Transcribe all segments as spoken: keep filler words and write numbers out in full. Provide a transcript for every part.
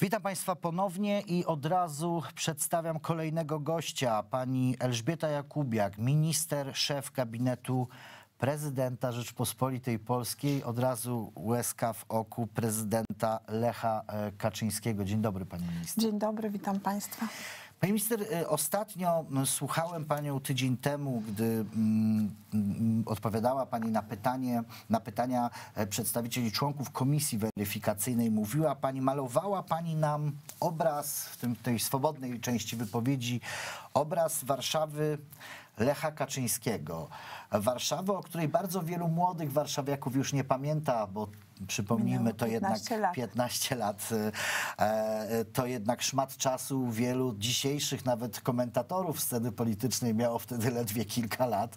Witam Państwa ponownie i od razu przedstawiam kolejnego gościa, pani Elżbieta Jakubiak, minister, szef gabinetu prezydenta Rzeczpospolitej Polskiej, od razu łezka w oku prezydenta Lecha Kaczyńskiego. Dzień dobry, pani minister. Dzień dobry, witam Państwa. Pani minister, ostatnio słuchałem panią tydzień temu, gdy mm, odpowiadała pani na pytanie, na pytania przedstawicieli członków komisji weryfikacyjnej. Mówiła pani, malowała pani nam obraz, w tym, tej swobodnej części wypowiedzi, obraz Warszawy Lecha Kaczyńskiego. Warszawy, o której bardzo wielu młodych warszawiaków już nie pamięta, bo przypomnijmy, to jednak piętnaście lat, to jednak szmat czasu. Wielu dzisiejszych nawet komentatorów sceny politycznej miało wtedy ledwie kilka lat.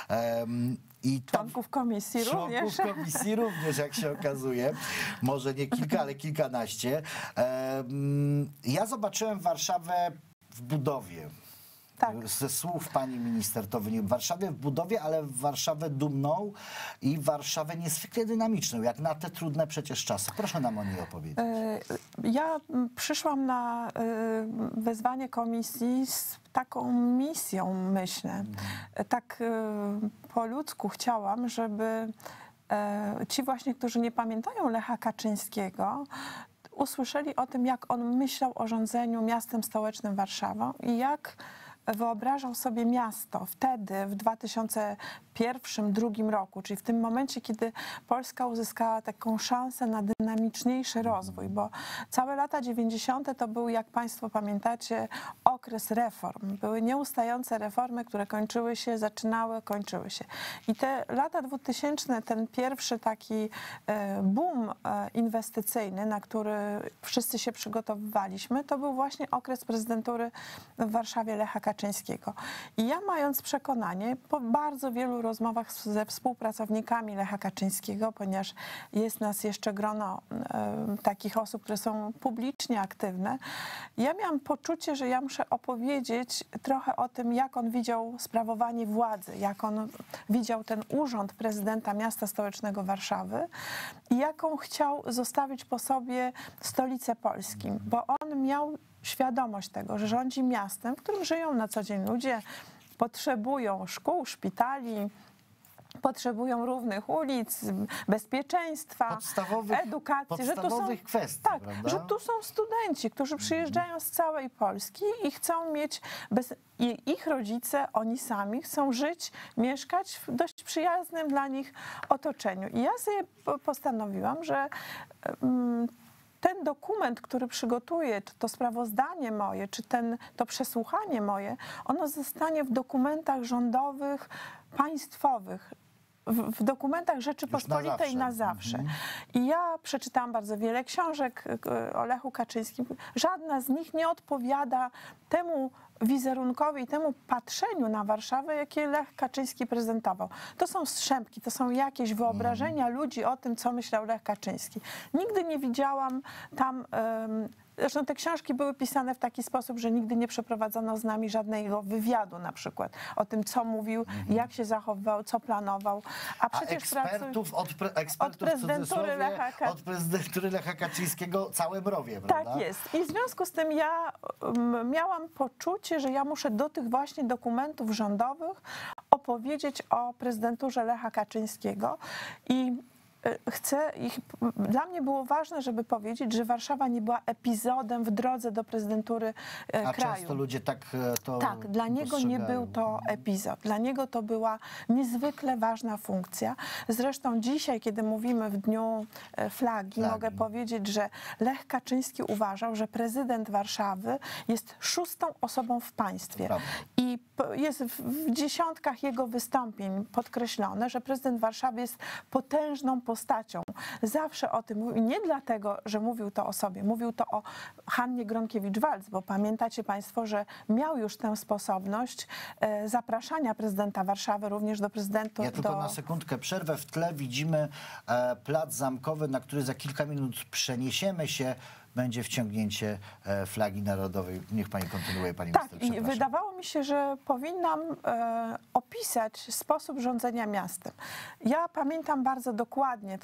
I członków komisji również. Członków komisji również, jak się okazuje. Może nie kilka, ale kilkanaście. Ja zobaczyłem Warszawę w budowie. Tak. Ze słów pani minister to wynika. W Warszawie w budowie, ale w Warszawę dumną i Warszawę niezwykle dynamiczną, jak na te trudne przecież czasy. Proszę nam o niej opowiedzieć. Ja przyszłam na wezwanie komisji z taką misją, myślę. Mhm. Tak po ludzku chciałam, żeby ci właśnie, którzy nie pamiętają Lecha Kaczyńskiego, usłyszeli o tym, jak on myślał o rządzeniu miastem stołecznym Warszawą i jak wyobrażał sobie miasto wtedy, w dwa tysiące pierwszym, dwa tysiące drugim roku, czyli w tym momencie, kiedy Polska uzyskała taką szansę na dynamiczniejszy rozwój, bo całe lata dziewięćdziesiąte to był, jak Państwo pamiętacie, okres reform. Były nieustające reformy, które kończyły się, zaczynały, kończyły się. I te lata dwutysięczne, ten pierwszy taki boom inwestycyjny, na który wszyscy się przygotowywaliśmy, to był właśnie okres prezydentury w Warszawie Lecha Kaczyńskiego. I ja, mając przekonanie, po bardzo wielu rozmowach ze współpracownikami Lecha Kaczyńskiego, ponieważ jest nas jeszcze grono e, takich osób, które są publicznie aktywne, ja miałam poczucie, że ja muszę opowiedzieć trochę o tym, jak on widział sprawowanie władzy, jak on widział ten urząd prezydenta miasta stołecznego Warszawy i jaką chciał zostawić po sobie stolicę Polski, bo on miał świadomość tego, że rządzi miastem, w którym żyją na co dzień ludzie, potrzebują szkół, szpitali, potrzebują równych ulic, bezpieczeństwa, podstawowych, edukacji, podstawowych że tu są, kwestii, tak, prawda? że tu są studenci, którzy przyjeżdżają z całej Polski i chcą mieć, bez, i ich rodzice, oni sami chcą żyć, mieszkać w dość przyjaznym dla nich otoczeniu. I ja sobie postanowiłam, że um, ten dokument, który przygotuję, czy to sprawozdanie moje, czy ten, to przesłuchanie moje, ono zostanie w dokumentach rządowych, państwowych, w, w dokumentach Rzeczypospolitej na zawsze. Na zawsze. Mhm. I ja przeczytałam bardzo wiele książek o Lechu Kaczyńskim. Żadna z nich nie odpowiada temu wizerunkowi i temu patrzeniu na Warszawę, jakie Lech Kaczyński prezentował. To są strzępki, to są jakieś wyobrażenia mm. ludzi o tym, co myślał Lech Kaczyński. Nigdy nie widziałam tam... Um, Zresztą te książki były pisane w taki sposób, że nigdy nie przeprowadzono z nami żadnego wywiadu na przykład o tym, co mówił, mm-hmm. jak się zachowywał, co planował. A przecież A ekspertów, od, pre, ekspertów od, prezydentury Lecha, od prezydentury Lecha Kaczyńskiego całe mrowie, prawda? Tak jest. I w związku z tym ja um, miałam poczucie, że ja muszę do tych właśnie dokumentów rządowych opowiedzieć o prezydenturze Lecha Kaczyńskiego i chcę ich, dla mnie było ważne, żeby powiedzieć, że Warszawa nie była epizodem w drodze do prezydentury A kraju. często ludzie tak to Tak, dla niego nie był to epizod. Dla niego to była niezwykle ważna funkcja. Zresztą dzisiaj, kiedy mówimy w Dniu Flagi, Flagi. mogę powiedzieć, że Lech Kaczyński uważał, że prezydent Warszawy jest szóstą osobą w państwie. I jest w dziesiątkach jego wystąpień podkreślone, że prezydent Warszawy jest potężną postacią. Zawsze o tym mówił. Nie dlatego, że mówił to o sobie. Mówił to o Hannie Gronkiewicz-Waltz, bo pamiętacie Państwo, że miał już tę sposobność e, zapraszania prezydenta Warszawy również do prezydenta. Ja tylko do... na sekundkę przerwę. W tle widzimy e, plac Zamkowy, na który za kilka minut przeniesiemy się. Będzie wciągnięcie e, flagi narodowej. Niech pani kontynuuje, pani tak, minister. I wydawało mi się, że powinnam e, opisać sposób rządzenia miastem. Ja pamiętam bardzo dokładnie to, co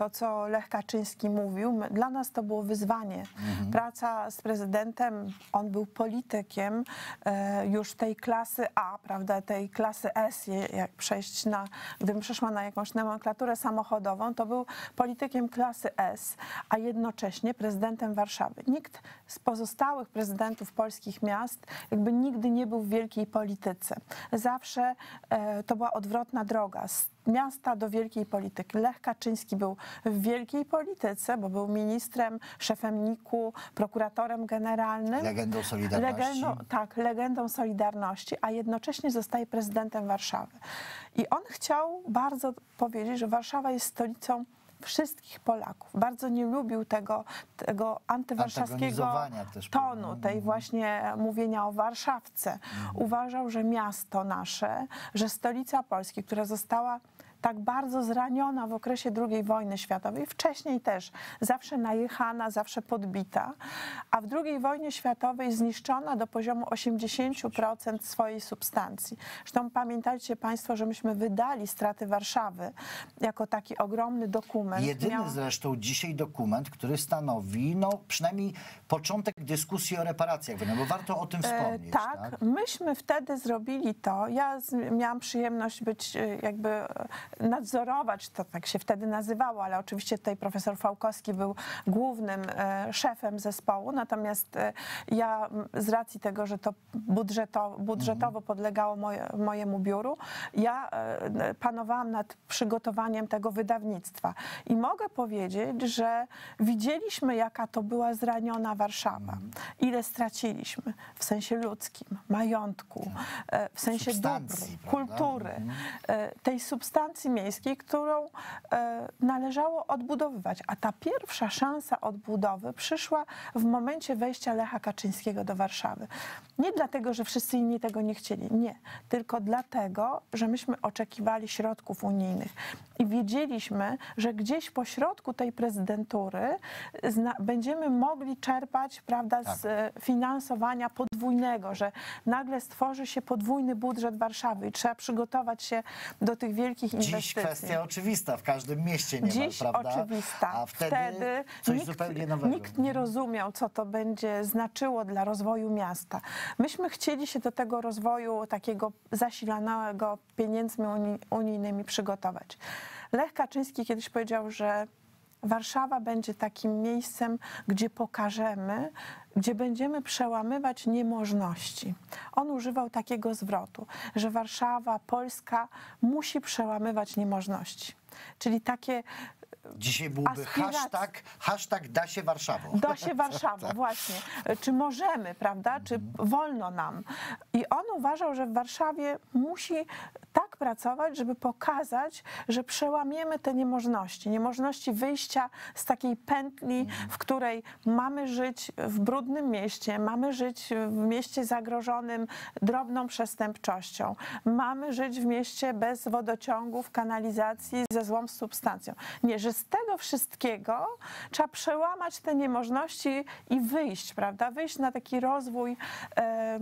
co Lech Kaczyński mówił. My, dla nas to było wyzwanie. Mhm. Praca z prezydentem, on był politykiem e, już tej klasy A, prawda, tej klasy S, jak przejść na, gdybym przeszła na jakąś nomenklaturę samochodową, to był politykiem klasy S, a jednocześnie prezydentem Warszawy. Nikt z pozostałych prezydentów polskich miast jakby nigdy nie był w wielkiej polityce. Zawsze e, to była odwrotna droga. Z miasta do wielkiej polityki. Lech Kaczyński był w wielkiej polityce, bo był ministrem, szefem N I K-u, prokuratorem generalnym. Legendą Solidarności. Legendą, tak, legendą Solidarności, a jednocześnie zostaje prezydentem Warszawy. I on chciał bardzo powiedzieć, że Warszawa jest stolicą wszystkich Polaków. Bardzo nie lubił tego, tego antywarszawskiego tonu, tej właśnie mówienia o Warszawce. Mhm. Uważał, że miasto nasze, że stolica Polski, która została tak bardzo zraniona w okresie drugiej wojny światowej, wcześniej też, zawsze najechana, zawsze podbita, a w drugiej wojnie światowej zniszczona do poziomu osiemdziesięciu procent swojej substancji. Zresztą pamiętajcie Państwo, że myśmy wydali Straty Warszawy jako taki ogromny dokument. Jedyny Miał... zresztą dzisiaj dokument, który stanowi no, przynajmniej początek dyskusji o reparacjach, no bo warto o tym wspomnieć. E, tak, tak, myśmy wtedy zrobili to. Ja z, miałam przyjemność być jakby nadzorować, to tak się wtedy nazywało, ale oczywiście tutaj profesor Fałkowski był głównym e, szefem zespołu, natomiast e, ja z racji tego, że to budżeto, budżetowo podlegało moje, mojemu biuru, ja e, panowałam nad przygotowaniem tego wydawnictwa. I mogę powiedzieć, że widzieliśmy, jaka to była zraniona Warszawa. Ile straciliśmy w sensie ludzkim, majątku, e, w sensie dóbr, kultury, e, tej substancji miejskiej, którą e, należało odbudowywać. A ta pierwsza szansa odbudowy przyszła w momencie wejścia Lecha Kaczyńskiego do Warszawy. Nie dlatego, że wszyscy inni tego nie chcieli. Nie. Tylko dlatego, że myśmy oczekiwali środków unijnych. I wiedzieliśmy, że gdzieś po środku tej prezydentury zna, będziemy mogli czerpać, prawda, tak, z finansowania podwójnego, że nagle stworzy się podwójny budżet Warszawy i trzeba przygotować się do tych wielkich inwestycji. Dziś kwestia oczywista, w każdym mieście nie Dziś ma, prawda? oczywista. A wtedy, wtedy coś nikt, zupełnie nowego. Nikt nie rozumiał, co to będzie znaczyło dla rozwoju miasta. Myśmy chcieli się do tego rozwoju takiego zasilanego pieniędzmi uni, unijnymi przygotować. Lech Kaczyński kiedyś powiedział, że Warszawa będzie takim miejscem, gdzie pokażemy, gdzie będziemy przełamywać niemożności. On używał takiego zwrotu, że Warszawa, Polska musi przełamywać niemożności. Czyli takie dzisiaj byłby hashtag, hashtag da się Warszawą. Da się Warszawą, właśnie. Czy możemy, prawda? Czy wolno nam? I on uważał, że w Warszawie musi tak pracować, żeby pokazać, że przełamiemy te niemożności. Niemożności wyjścia z takiej pętli, w której mamy żyć w brudnym mieście, mamy żyć w mieście zagrożonym drobną przestępczością, mamy żyć w mieście bez wodociągów, kanalizacji, ze złą substancją. Nie, że z tego wszystkiego trzeba przełamać te niemożności i wyjść, prawda? Wyjść na taki rozwój e,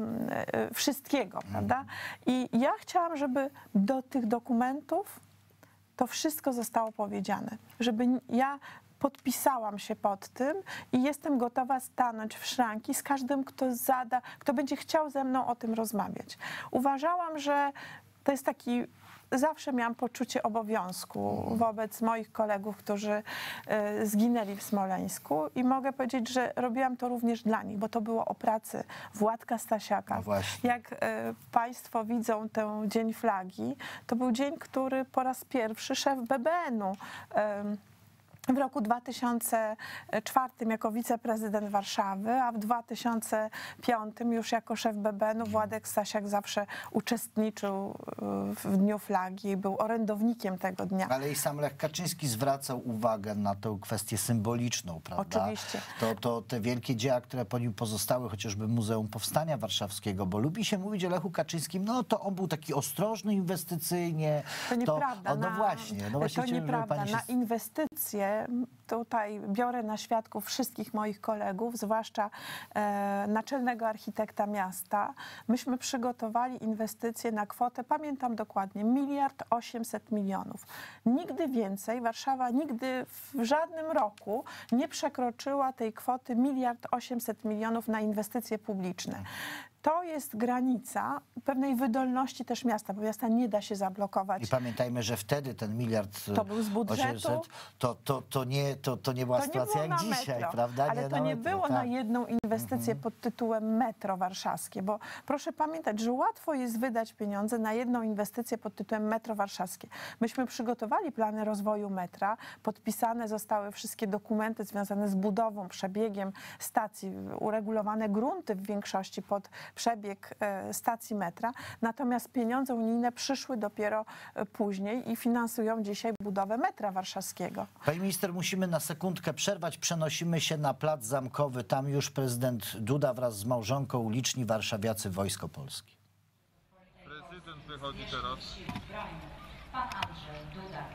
e, wszystkiego, prawda? I ja chciałam, żeby do tych dokumentów to wszystko zostało powiedziane. Żeby ja podpisałam się pod tym i jestem gotowa stanąć w szranki z każdym, kto zada, kto będzie chciał ze mną o tym rozmawiać. Uważałam, że to jest taki... Zawsze miałam poczucie obowiązku wobec moich kolegów, którzy y, zginęli w Smoleńsku i mogę powiedzieć, że robiłam to również dla nich, bo to było o pracy Władka Stasiaka. No Jak y, Państwo widzą ten Dzień Flagi, to był dzień, który po raz pierwszy szef B B N-u y, w roku dwa tysiące czwartym jako wiceprezydent Warszawy, a w dwa tysiące piątym już jako szef B B N-u Władek Stasiak zawsze uczestniczył w Dniu Flagi, był orędownikiem tego dnia. Ale i sam Lech Kaczyński zwracał uwagę na tę kwestię symboliczną, prawda? Oczywiście. To, to te wielkie dzieła, które po nim pozostały, chociażby Muzeum Powstania Warszawskiego, bo lubi się mówić o Lechu Kaczyńskim, no to on był taki ostrożny inwestycyjnie. To nieprawda. To, no na, właśnie. No właśnie to nieprawda. się... Na inwestycje Oczywiście tutaj biorę na świadków wszystkich moich kolegów, zwłaszcza e, naczelnego architekta miasta. Myśmy przygotowali inwestycje na kwotę, pamiętam dokładnie, miliard osiemset milionów. Nigdy więcej, Warszawa nigdy w żadnym roku nie przekroczyła tej kwoty miliard osiemset milionów na inwestycje publiczne. To jest granica pewnej wydolności też miasta, bo miasta nie da się zablokować. I pamiętajmy, że wtedy ten miliard to był z budżetu, osiemset, to, to, to, nie, to, to nie była to sytuacja nie jak dzisiaj, metro, prawda? Ale nie to na nie metro, było tak. na jedną inwestycję Mhm. pod tytułem metro warszawskie, bo proszę pamiętać, że łatwo jest wydać pieniądze na jedną inwestycję pod tytułem metro warszawskie. Myśmy przygotowali plany rozwoju metra, podpisane zostały wszystkie dokumenty związane z budową, przebiegiem stacji, uregulowane grunty w większości pod przebieg e, stacji metra, natomiast pieniądze unijne przyszły dopiero później i finansują dzisiaj budowę metra warszawskiego. Pani minister, musimy na sekundkę przerwać. Przenosimy się na Plac Zamkowy. Tam już prezydent Duda wraz z małżonką uliczni warszawiacy Wojsko Polskie. Prezydent wychodzi teraz. Pan Andrzej Duda.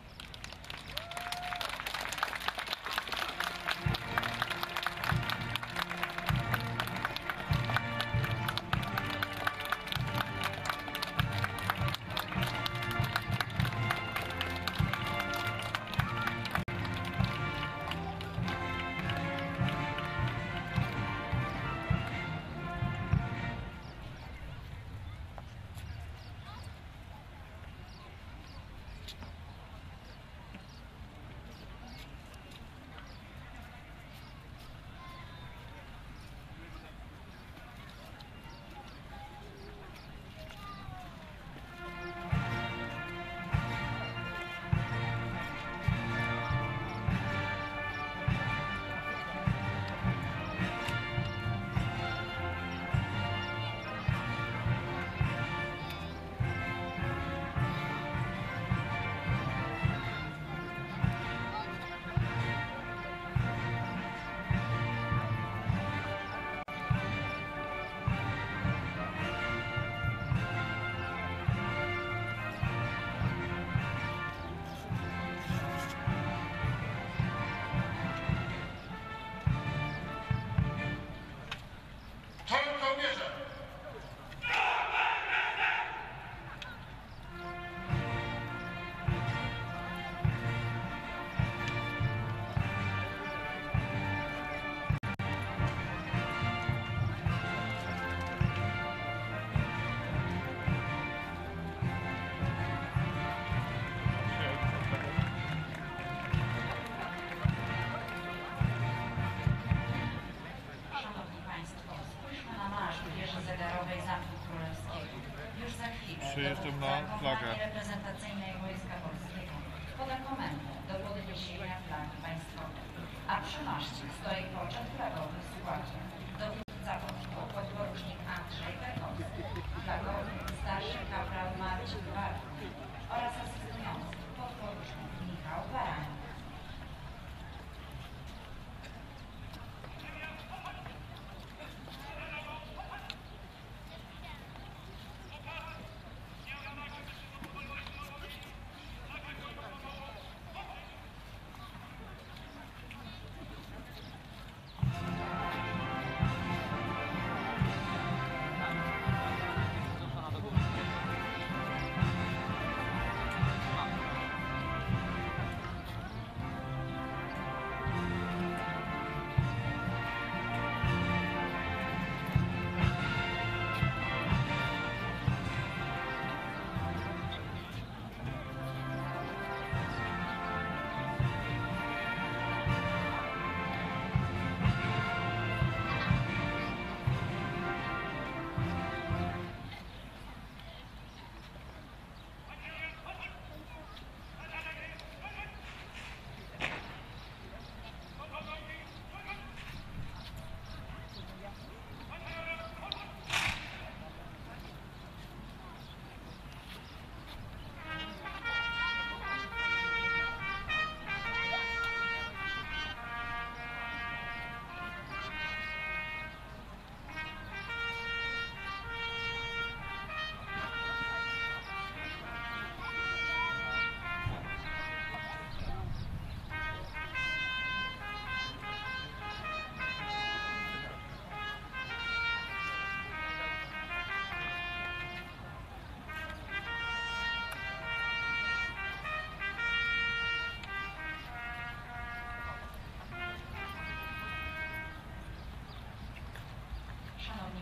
Przyjeżdżam na flagę. Reprezentacyjnej Wojska Polskiego poda komendę do podniesienia flagi państwowej, a przy maszcie stoi poczet flagowy w składzie dowódca wojska podporucznik Andrzej Bekowski, flagowy starszy kapral Marcin Bartnik oraz asystujący podporucznik Michał Baranek.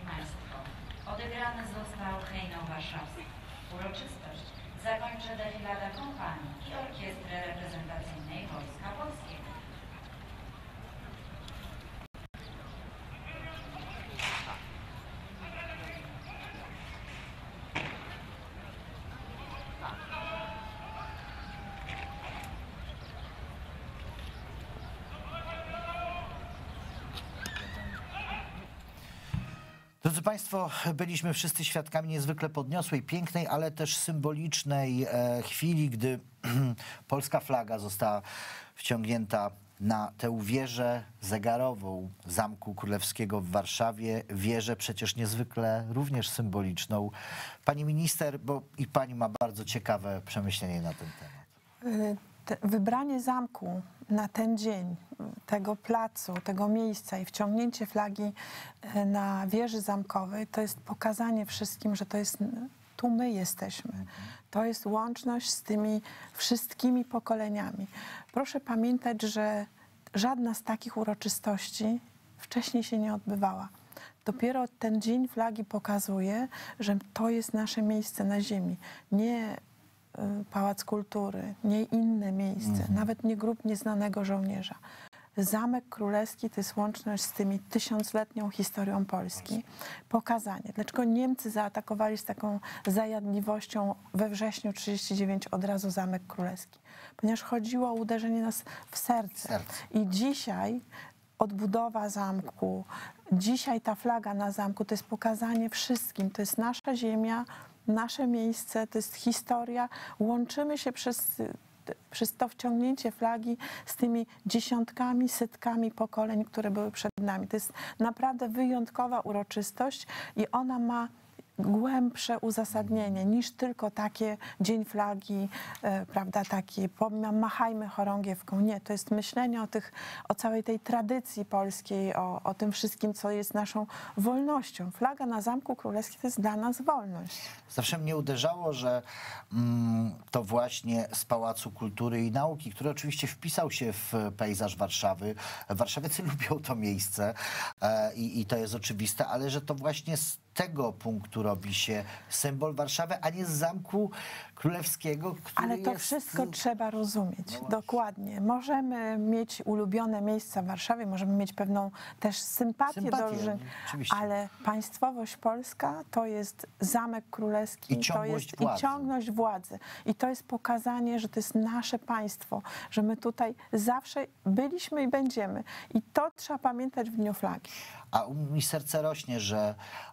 Państwo, odegrany został hejnał warszawski. Uroczystość zakończy defilada kompanii i orkiestry reprezentacyjnej Wojska Polskiego. Drodzy Państwo, byliśmy wszyscy świadkami niezwykle podniosłej, pięknej, ale też symbolicznej e, chwili, gdy polska flaga została wciągnięta na tę wieżę zegarową Zamku Królewskiego w Warszawie. Wieżę przecież niezwykle również symboliczną. Pani minister, bo i pani ma bardzo ciekawe przemyślenie na ten temat. Te, wybranie zamku na ten dzień, tego placu, tego miejsca i wciągnięcie flagi na wieży zamkowej, to jest pokazanie wszystkim, że to jest, tu my jesteśmy. To jest łączność z tymi wszystkimi pokoleniami. Proszę pamiętać, że żadna z takich uroczystości wcześniej się nie odbywała. Dopiero ten Dzień Flagi pokazuje, że to jest nasze miejsce na ziemi. Nie Pałac Kultury, nie inne miejsce, mhm. nawet nie Grób Nieznanego Żołnierza. Zamek Królewski to jest łączność z tymi tysiącletnią historią Polski. Pokazanie, dlaczego Niemcy zaatakowali z taką zajadliwością we wrześniu tysiąc dziewięćset trzydziestego dziewiątego od razu Zamek Królewski. Ponieważ chodziło o uderzenie nas w serce. serce. I dzisiaj odbudowa zamku, dzisiaj ta flaga na zamku to jest pokazanie wszystkim, to jest nasza ziemia, nasze miejsce, to jest historia. Łączymy się przez, przez to wciągnięcie flagi z tymi dziesiątkami, setkami pokoleń, które były przed nami. To jest naprawdę wyjątkowa uroczystość i ona ma głębsze uzasadnienie niż tylko takie Dzień Flagi, e, prawda, takie machajmy chorągiewką. Nie, to jest myślenie o, tych, o całej tej tradycji polskiej, o, o tym wszystkim, co jest naszą wolnością. Flaga na Zamku Królewskim to jest dla nas wolność. Zawsze mnie uderzało, że mm, to właśnie z Pałacu Kultury i Nauki, który oczywiście wpisał się w pejzaż Warszawy. Warszawiacy lubią to miejsce e, i, i to jest oczywiste, ale że to właśnie z tego punktu robi się symbol Warszawy, a nie z Zamku Królewskiego, który Ale to jest... wszystko trzeba rozumieć, No dokładnie. Możemy mieć ulubione miejsca w Warszawie, możemy mieć pewną też sympatię, Sympatię, do oczywiście. ale państwowość polska to jest Zamek Królewski I to jest władzy. i ciągłość władzy. I to jest pokazanie, że to jest nasze państwo, że my tutaj zawsze byliśmy i będziemy. I to trzeba pamiętać w Dniu Flagi. A u mi serce rośnie, że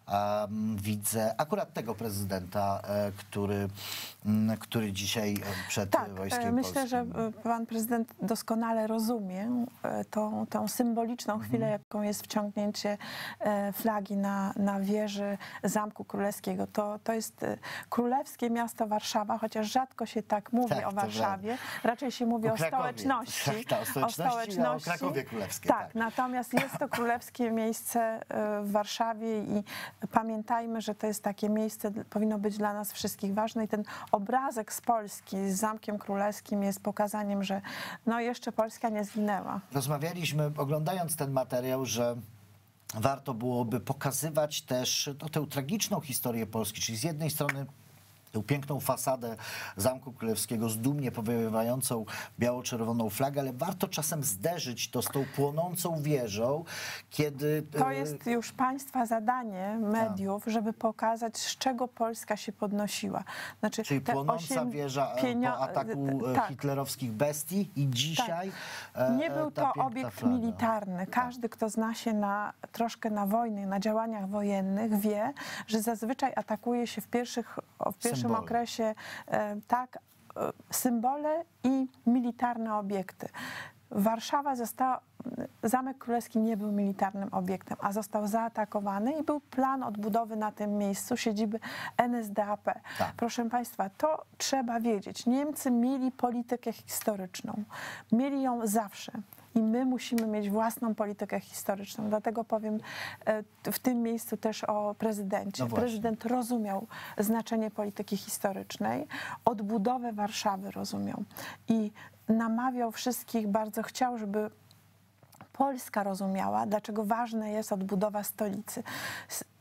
um, widzę akurat tego prezydenta, e, który, m, który dzisiaj przed tak, Wojskiem myślę, Polskim... że pan prezydent doskonale rozumie e, tą, tą symboliczną chwilę, Mhm. jaką jest wciągnięcie e, flagi na, na wieży Zamku Królewskiego. To, to jest e, królewskie miasto Warszawa, chociaż rzadko się tak mówi Tak, o to Warszawie. Raczej się mówi O o Krakowie. stołeczności. Tak, tak, o stołeczności, a o Krakowie Królewskie, Tak, tak. natomiast jest to królewskie miejsce w Warszawie i pamiętajmy, że to jest takie miejsce, powinno być dla nas wszystkich ważne i ten obrazek z Polski z Zamkiem Królewskim jest pokazaniem, że no jeszcze Polska nie zginęła. Rozmawialiśmy, oglądając ten materiał, że warto byłoby pokazywać też no, tę tragiczną historię Polski, czyli z jednej strony tę piękną fasadę Zamku Królewskiego z dumnie powiewającą biało-czerwoną flagę, ale warto czasem zderzyć to z tą płonącą wieżą, kiedy... To jest już państwa zadanie, mediów, żeby pokazać, z czego Polska się podnosiła. Znaczy, Czyli te płonąca osiem wieża pienio- po ataku tak. hitlerowskich bestii i dzisiaj Tak. e, Nie był ta to piękna obiekt flaga. militarny. Każdy, kto zna się na, troszkę na wojnie, na działaniach wojennych, wie, że zazwyczaj atakuje się w, pierwszych, w pierwszym Symbole. okresie e, tak, e, symbole i militarne obiekty. Warszawa została, Zamek Królewski nie był militarnym obiektem, a został zaatakowany i był plan odbudowy na tym miejscu siedziby N S D A P. Tak. Proszę Państwa, to trzeba wiedzieć. Niemcy mieli politykę historyczną. Mieli ją zawsze. I my musimy mieć własną politykę historyczną. Dlatego powiem e, w tym miejscu też o prezydencie. No właśnie. Prezydent rozumiał znaczenie polityki historycznej, odbudowę Warszawy rozumiał i namawiał wszystkich, bardzo chciał, żeby Polska rozumiała, dlaczego ważna jest odbudowa stolicy.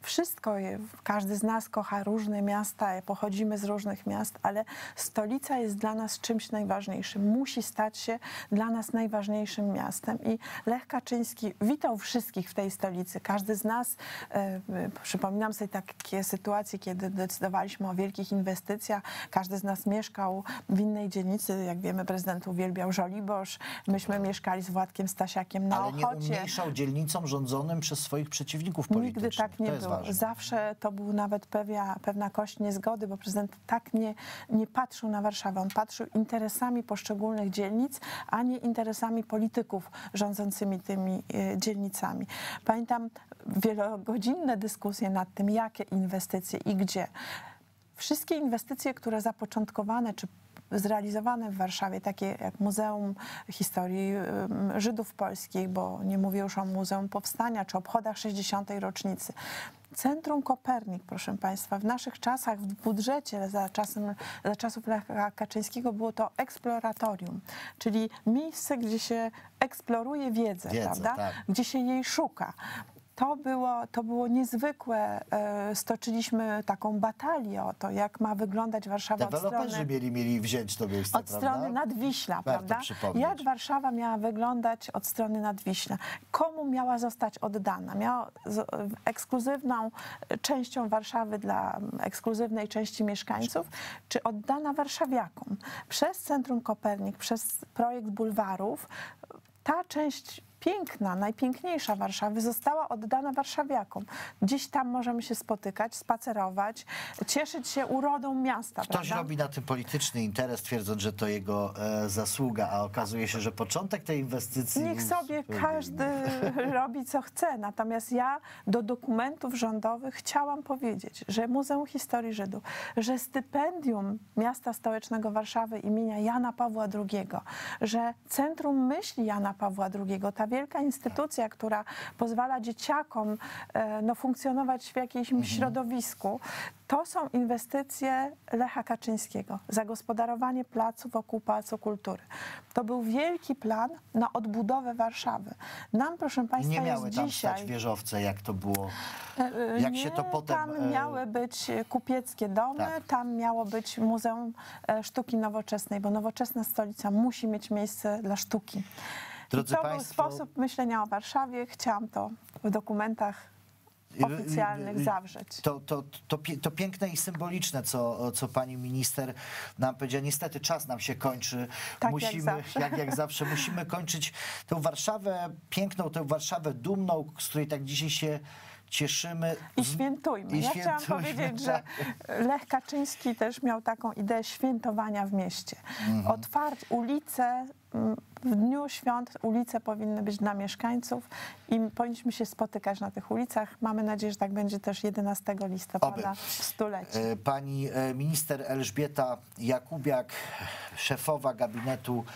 wszystko, je- każdy z nas kocha różne miasta, pochodzimy z różnych miast, ale stolica jest dla nas czymś najważniejszym. Musi stać się dla nas najważniejszym miastem. I Lech Kaczyński witał wszystkich w tej stolicy. Każdy z nas, e, e, przypominam sobie takie sytuacje, kiedy decydowaliśmy o wielkich inwestycjach. Każdy z nas mieszkał w innej dzielnicy. Jak wiemy, prezydent uwielbiał Żoliborz. Myśmy mieszkali z Władkiem Stasiakiem na Ale nie Ochocie. umniejszał dzielnicom rządzonym przez swoich przeciwników politycznych. Nigdy tak nie to jest było. ważne. Zawsze to był nawet pewia, pewna kość niezgody, bo prezydent tak nie, nie patrzył na Warszawę. On patrzył interesami poszczególnych dzielnic, a nie interesami polityków rządzącymi tymi e, dzielnicami. Pamiętam wielogodzinne dyskusje nad tym, jakie inwestycje i gdzie. Wszystkie inwestycje, które zapoczątkowane czy zrealizowane w Warszawie, takie jak Muzeum Historii ym, Żydów Polskich, bo nie mówię już o Muzeum Powstania, czy obchodach sześćdziesiątej rocznicy. Centrum Kopernik, proszę Państwa, w naszych czasach, w budżecie za, czasem, za czasów Lecha Kaczyńskiego było to eksploratorium, czyli miejsce, gdzie się eksploruje wiedzę, Wiedzę, prawda? tak. Gdzie się jej szuka. To było, to było niezwykłe. E, Stoczyliśmy taką batalię o to, jak ma wyglądać Warszawa od Deweloperzy strony, mieli, mieli wziąć to miejsce, od prawda? strony Nadwiśla, Warto prawda? przypomnieć. Jak Warszawa miała wyglądać od strony Nadwiśla? Komu miała zostać oddana? Miała z, ekskluzywną częścią Warszawy dla ekskluzywnej części mieszkańców, czy oddana warszawiakom? Przez Centrum Kopernik, przez projekt bulwarów, ta część piękna, najpiękniejsza Warszawy została oddana warszawiakom. Gdzieś tam możemy się spotykać, spacerować, cieszyć się urodą miasta. Ktoś prawda? robi na tym polityczny interes, twierdząc, że to jego e, zasługa, a okazuje się, że początek tej inwestycji... Niech był sobie zupełnie każdy inny. robi co chce. Natomiast ja do dokumentów rządowych chciałam powiedzieć, że Muzeum Historii Żydów, że stypendium Miasta Stołecznego Warszawy imienia Jana Pawła drugiego, że Centrum Myśli Jana Pawła drugiego, ta wielka instytucja, która pozwala dzieciakom e, no, funkcjonować w jakimś Mhm. środowisku, to są inwestycje Lecha Kaczyńskiego. Zagospodarowanie placu wokół Pałacu Kultury. To był wielki plan na odbudowę Warszawy. Nam, proszę Państwa, Nie miały jest tam dzisiaj... stać wieżowce, jak to było. E, Jak nie, się to potem, tam e, miały być kupieckie domy, tak. tam miało być Muzeum e, Sztuki Nowoczesnej, bo nowoczesna stolica musi mieć miejsce dla sztuki. Drodzy I to państwo, był sposób myślenia o Warszawie. Chciałam to w dokumentach oficjalnych zawrzeć. To, to, to, pie- to piękne i symboliczne, co, co pani minister nam powiedziała. Niestety czas nam się kończy. Tak jak musimy, zawsze. jak, jak zawsze, musimy kończyć tę Warszawę piękną, tę Warszawę dumną, z której tak dzisiaj się cieszymy. I świętujmy. I ja świętujmy, chciałam powiedzieć, że tak. Lech Kaczyński też miał taką ideę świętowania w mieście. Mhm. Otwarć ulice, m, w dniu świąt ulice powinny być dla mieszkańców i powinniśmy się spotykać na tych ulicach. Mamy nadzieję, że tak będzie też jedenastego listopada Oby. w stulecie. E, Pani e, minister Elżbieta Jakubiak, szefowa gabinetu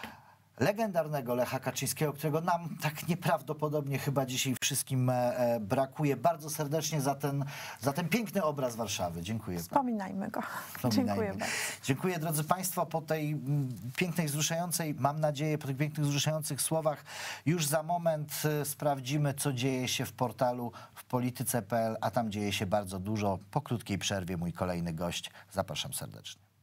legendarnego Lecha Kaczyńskiego, którego nam tak nieprawdopodobnie chyba dzisiaj wszystkim e, e, brakuje. Bardzo serdecznie za ten, za ten piękny obraz Warszawy. Dziękuję. Wspominajmy go. Wspominajmy. Dziękuję bardzo. Dziękuję, drodzy Państwo, po tej mm, pięknej, wzruszającej, mam nadzieję, po tych pięknych, wzruszających słowach już za moment e, sprawdzimy, co dzieje się w portalu w polityce kropka p l, a tam dzieje się bardzo dużo. Po krótkiej przerwie mój kolejny gość. Zapraszam serdecznie.